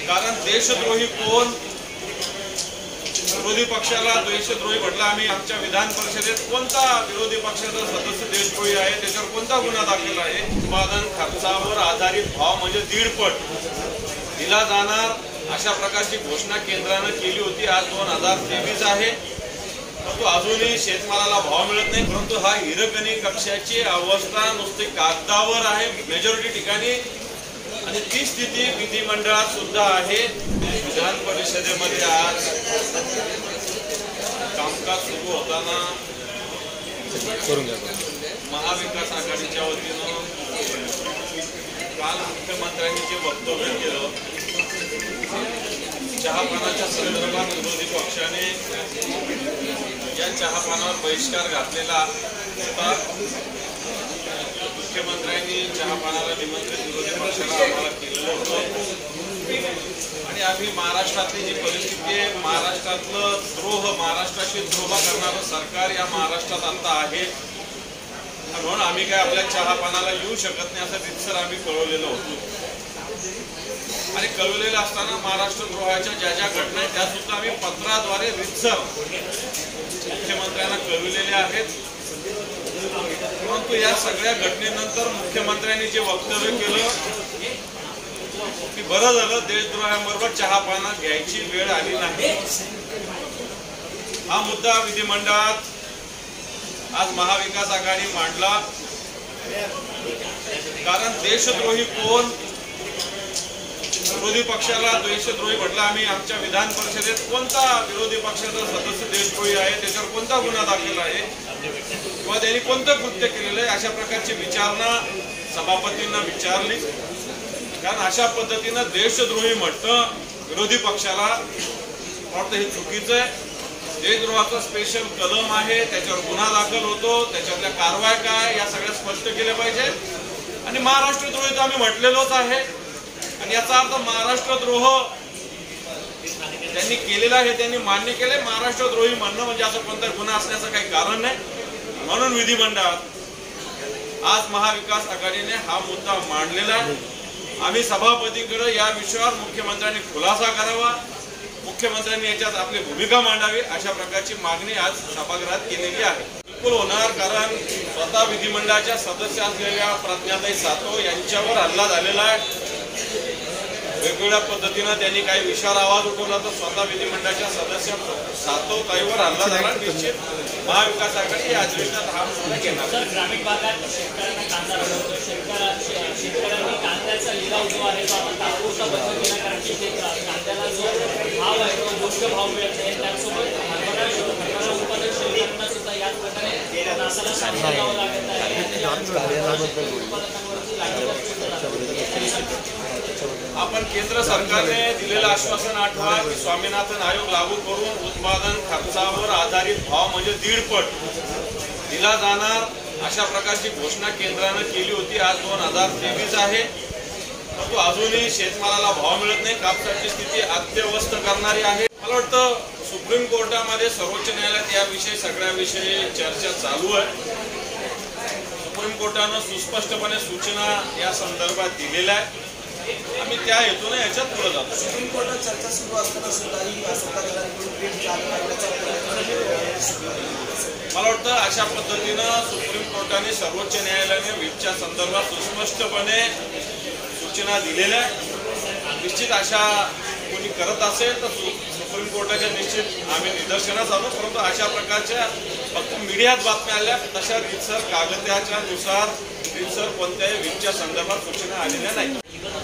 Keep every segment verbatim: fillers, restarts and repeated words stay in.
कारण देशद्रोही कोण, विरोधी पक्षाला देशद्रोही म्हटलं आम्ही आमच्या विधान परिषदेत कोणता विरोधी पक्षाचा सदस्य देशद्रोही आहे, त्याच्यावर कोणता गुन्हा दाखल आहे? उत्पादन खर्चावर आधारित भाव म्हणजे दीडपट दिला जाणार अशा प्रकारची घोषणा केंद्रानं केली होती. आज दोन हजार तेवीस आहे, परंतु अजूनही शेतमालाला भाव मिळत नाही. परंतु हा हिरकणी कक्षाची अवस्था नुसती कागदावर आहे मेजॉरिटी ठिकाणी, आणि ती स्थिती विधिमंडळात सुद्धा आहे. विधान परिषदेमध्ये आज कामकाज सुरू होताना महाविकास आघाडीच्या वतीनं काल मुख्यमंत्र्यांनी जे वक्तव्य केलं, चहापानाच्या संदर्भात विरोधी पक्षाने या चहापानावर बहिष्कार घातलेला होता. मुख्यमंत्र्यांनी चहापानाला निमंत्रित विरोधी पक्षाला आम्हाला केलेलं होतं, आणि आम्ही महाराष्ट्रातली जी परिस्थिती आहे, महाराष्ट्रातलं द्रोह, महाराष्ट्राशी द्रोह करणारं सरकार या महाराष्ट्रात आता आहे, म्हणून आम्ही काय आपल्या चहापानाला येऊ शकत नाही असं रितसर आम्ही कळवलेलं होतो. आणि कळवलेलं असताना महाराष्ट्र द्रोहाच्या ज्या ज्या घटना आहेत त्या सुद्धा आम्ही पत्राद्वारे रितसर मुख्यमंत्र्यांना कळविलेल्या आहेत. परंतु या सगळ्या घटनेनंतर मुख्यमंत्र्यांनी जे वक्तव्य केलं की बरं झालं देशद्रोहांबरोबर चहापाना घ्यायची वेळ आली नाही. हा मुद्दा विधिमंडळात आज महाविकास आघाडी मांडला. कारण देशद्रोही कोण, विरोधी पक्षाला देशद्रोही म्हटलं आम्ही आमच्या विधान परिषदेत कोणता विरोधी पक्षाचा सदस्य देशद्रोही आहे, त्याच्यावर कोणता गुन्हा दाखल आहे किंवा त्यांनी कोणतं कृत्य केलेलं आहे, अशा प्रकारची विचारणा सभापतींना विचारली. कारण अशा पद्धतीनं देशद्रोही म्हटलं विरोधी पक्षाला वाटतं हे चुकीचं आहे. देशद्रोहाचं स्पेशल कलम आहे, त्याच्यावर गुन्हा दाखल होतो, त्याच्यातल्या कारवाया काय या सगळ्या स्पष्ट केल्या पाहिजे. आणि महाराष्ट्रद्रोही तर आम्ही म्हटलेलोच आहे, आणि याचा अर्थ महाराष्ट्रद्रोह त्यांनी केलेला आहे, त्यांनी मान्य केले. महाराष्ट्रद्रोही म्हणणं म्हणजे असं कोणता गुन्हा असण्याचं काही कारण नाही. म्हणून विधिमंडळात आज महाविकास आघाडीने हा मुद्दा मांडलेला आहे. आम्ही सभापतीकडे या विषयावर मुख्यमंत्र्यांनी खुलासा करावा, मुख्यमंत्र्यांनी याच्यात आपली भूमिका मांडावी अशा प्रकारची मागणी आज सभागृहात केलेली आहे. बिलकुल होणार, कारण स्वतः विधिमंडळाच्या सदस्य असलेल्या प्रज्ञाताई सातव यांच्यावर हल्ला झालेला आहे. वेगवेगळ्या पद्धतीनं त्यांनी काही विषयावर आवाज उठवला, तर स्वतः विधिमंडळाच्या सदस्य सातव ताईवर हल्ला झाला. निश्चित महाविकास आघाडी या अधिवेशनात हा मुद्दा घेणार. ग्रामीण भागात शेतकऱ्यांना कांदा लागतो, शेतकऱ्यांनी कांद्याचा लिलाव जो आहे तो आपण तात्पुरता बंद केला, कारण की कांद्याला जो भाव आहे तो योग्य भाव मिळत नाही. त्याचसोबत हरभरा हरभरा उत्पादन शेतकऱ्यांना सुद्धा याच प्रकारे नासाला सामना करावा लागत आहे. आपण केंद्र सरकारने दिलेलं आश्वासन आठवा की स्वामीनाथन आयोग लागू करून उत्पादन खर्चावर आधारित भाव म्हणजे दीडपट दिला जाणार अशा प्रकारची घोषणा केंद्रानं केली होती. आज दोन हजार तेवीस आहे, परंतु अजूनही शेतमालाला भाव मिळत नाही. कापसाची स्थिती अत्यवस्थ करणारी आहे. मला वाटतं सुप्रीम कोर्टामध्ये, सर्वोच्च न्यायालयात याविषयी सगळ्याविषयी चर्चा चालू आहे. सुप्रीम कोर्टानं सुस्पष्टपणे सूचना या संदर्भात दिलेल्या आहे. आम्ही त्या हेतूने याच्यात पुढे जातो. सुप्रीम कोर्टात चर्चा सुरू असताना सुद्धा मला वाटतं अशा पद्धतीनं सुप्रीम कोर्टाने, सर्वोच्च न्यायालयाने व्हीपच्या संदर्भात सुस्पष्टपणे सूचना दिलेल्या आहेत. निश्चित अशा कोणी करत असेल तर सुप्रीम कोर्टाच्या निश्चित आम्ही निदर्शनास आलो. परंतु अशा प्रकारच्या फक्त मीडियात बातम्या आल्या, तशा रितसर कागदाच्या नुसार रितसर कोणत्याही व्हीपच्या संदर्भात सूचना आलेल्या नाही.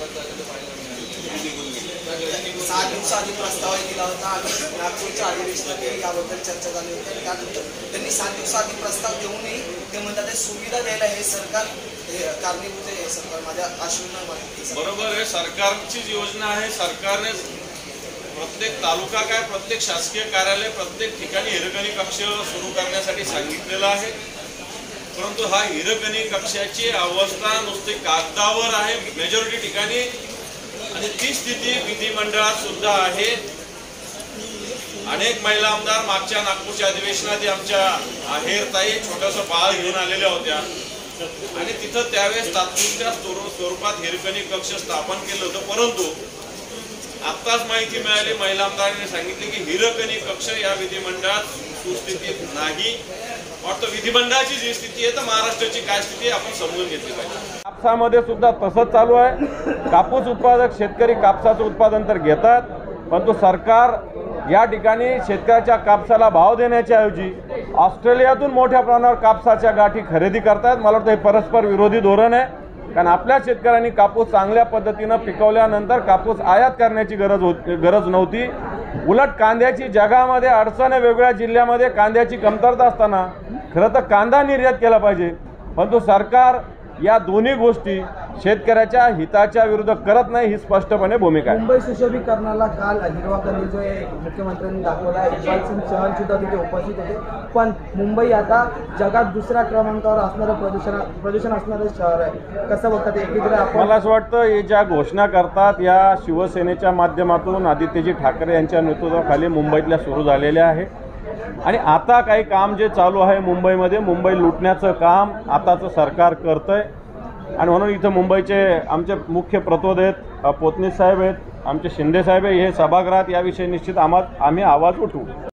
सात दिवसाआधी प्रस्ताव दिला होता आणि नागपूरच्या अधिवेशनात याबद्दल चर्चा झाली होती. आणि त्यानंतर त्यांनी सात दिवसाआधी प्रस्ताव देऊनही ते म्हणतात सुविधा द्यायला हे सरकार कारणीभूत आहे. सरकार माझ्या आश्वासन बरोबर आहे, सरकारची योजना आहे. सरकारने प्रत्येक तालुका काय, प्रत्येक शासकीय कार्यालय, प्रत्येक ठिकाणी हिरकणी कक्ष सुरू करण्यासाठी सांगितलेलं आहे. परंतु हा हिरकणी कक्षाची अवस्था नुसती कागदावर आहे मेजॉरिटी ठिकाणी, आणि ती स्थिती विधिमंडळात सुद्धा आहे. अनेक महिला आमदार मागच्या नागपूरच्या अधिवेशनात आमच्या आहेरताई छोटंसं बाळ घेऊन आलेल्या होत्या, आणि तिथं त्यावेळेस तात्पुरत्या स्वरूपात हिरकणी कक्ष स्थापन केलं होतं. परंतु आत्ताच माहिती मिळाली, महिला आमदारांनी सांगितले की हिरकणी कक्ष या विधिमंडळात सुस्थितीत नाही. वाटतं विधिमंडळाची जी स्थिती आहे तर महाराष्ट्राची काय स्थिती आहे आपण समजून घेतली पाहिजे. कापसामध्ये सुद्धा तसंच चालू आहे. कापूस उत्पादक शेतकरी कापसाचं उत्पादन तर घेतात, परंतु सरकार या ठिकाणी शेतकऱ्याच्या कापसाला भाव देण्याच्या ऐवजी ऑस्ट्रेलियातून मोठ्या प्रमाणावर कापसाच्या गाठी खरेदी करतात. मला वाटतं हे परस्पर विरोधी धोरण आहे, कारण आपल्या शेतकऱ्यांनी कापूस चांगल्या पद्धतीनं पिकवल्यानंतर कापूस आयात करण्याची गरज होती गरज नव्हती. उलट कांद्याची जगामध्ये अडचण आहे, वेगवेगळ्या जिल्ह्यामध्ये कांद्याची कमतरता असताना खरं तर कांदा निर्यात केला पाहिजे, परंतु सरकार या दोन्ही गोष्टी शेतकऱ्याच्या हिताच्या विरुद्ध करत नाही, ही स्पष्टपणे भूमिका आहे. मुंबई सुशोभीकरणाला काल हिरवा कंदील जो आहे मुख्यमंत्र्यांनी दाखवला आहे. इक्बाल सिंग चहल सुद्धा तिथे उपस्थित होते. पण मुंबई आता जगात दुसऱ्या क्रमांकावर असणारं प्रदूषण प्रदूषण असणारं शहर आहे. कसं बघतात एकीकडे आपण? मला असं वाटतं हे ज्या घोषणा करतात या शिवसेनेच्या माध्यमातून आदित्यजी ठाकरे यांच्या नेतृत्वाखाली मुंबईतल्या सुरू झालेल्या आहे. आणि आता काही काम जे चालू आहे मुंबईमध्ये, मुंबई लुटण्याचं काम आताचं सरकार करतं आहे. आणि म्हणून इथं मुंबईचे आमचे मुख्य प्रतोद आहेत, पोतनीस साहेब आहेत, आमचे शिंदे साहेब आहे, हे सभागृहात याविषयी निश्चित आम्हा आम्ही आवाज उठवू.